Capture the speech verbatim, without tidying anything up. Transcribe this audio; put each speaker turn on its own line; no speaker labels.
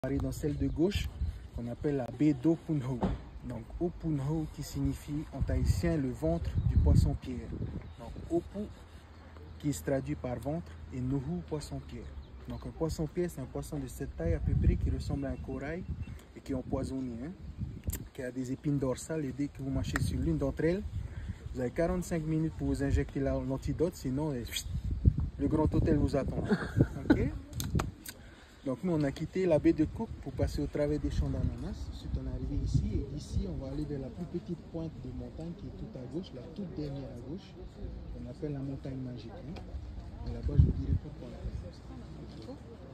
Dans celle de gauche, qu'on appelle la baie d'Opunho. Donc Opunho qui signifie en tahitien le ventre du poisson-pierre. Donc Opu qui se traduit par ventre et Nuhu poisson-pierre. Donc un poisson-pierre, c'est un poisson de cette taille à peu près qui ressemble à un corail et qui est empoisonné, hein, qui a des épines dorsales et dès que vous mâchez sur l'une d'entre elles, vous avez quarante-cinq minutes pour vous injecter l'antidote, sinon le grand hôtel vous attend. Okay? Donc nous on a quitté la baie de Cook pour passer au travers des champs d'ananas. Ensuite on est arrivé ici et d'ici on va aller vers la plus petite pointe de montagne qui est tout à gauche, la toute dernière à gauche. On appelle la montagne magique. Hein. Et là-bas je vous dirai pourquoi on appelle ça.